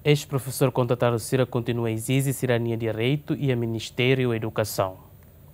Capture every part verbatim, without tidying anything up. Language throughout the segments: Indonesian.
Ex-professor contratado Cira continua a exigir cidadania de direito e a Ministério da Educação.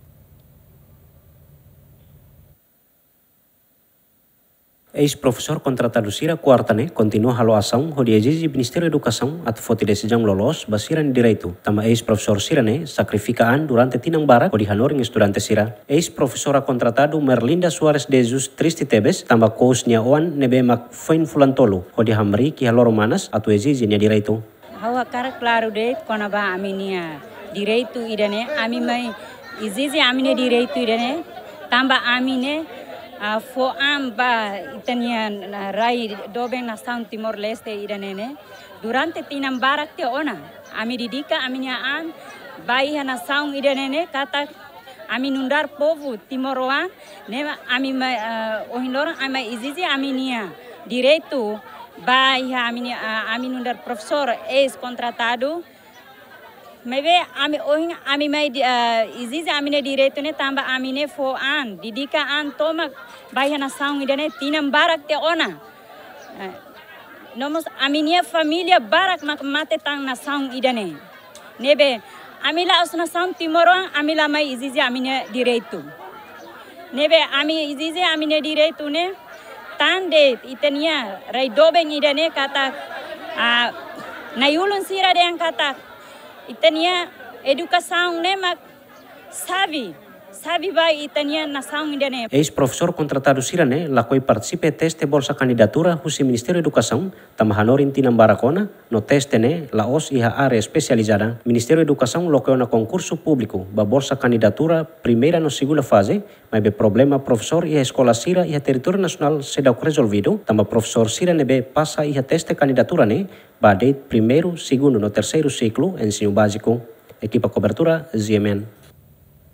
Ex-professor contratado Cira Quartane continua a aloação onde exige Ministério da Educação at foti decisão lolos basira de direito. Tama ex-professor Cirane sacrifica an durante tinang barak onde hanoring estudante Cira. Ex-professora contratado Merlinda Suarez de Jesus Tristi Tebes tamba coachnya oan nebe mak Fain Fulantolo onde hamri ki haloro manas atu exige nia direito. Hawa cara claro de kona ba aminia direito idane ami mai exige amine direito idane tamba amine Uh, fo amba itanian uh, rai dobe nação Timor Leste iranene durante tinam barak te ona ami didika aminia an bai nação iranene kata ami nundar povo Timoroan ne ami uh, ohindor ami exige aminia direito bai ami uh, ami nundar professor ex contratado Mebe ami ohin ami mai uh, exige amine direito ne tamba amine fo an didika an toma bahana saung idane tinam barak te ona uh, nomos aminia familia barak mak mate tang na saung idane nebe amila osna saung Timoran amila mai exige amine direito nebe ami exige amine direito ne tande itania rai dobe idane kata uh, na yulun sira de kata itania educação ne mak sabe sabe vai itania nação indene. Ex-professor contratado Cirane lakoi participe teste bolsa candidatura husi Ministério da Educação tamahanorin tinam barakona no teste ne la os iha área especializada. Ministério da Educação lokoi na concurso público ba bolsa candidatura primeira no segunda fase mas be problema professor iha escola Cira iha território nacional sedau resolvido tamba professor Cirane be passa iha teste candidatura ne ba de primeiro segundo no terceiro ciclo ensino básico. Equipa cobertura Z M N.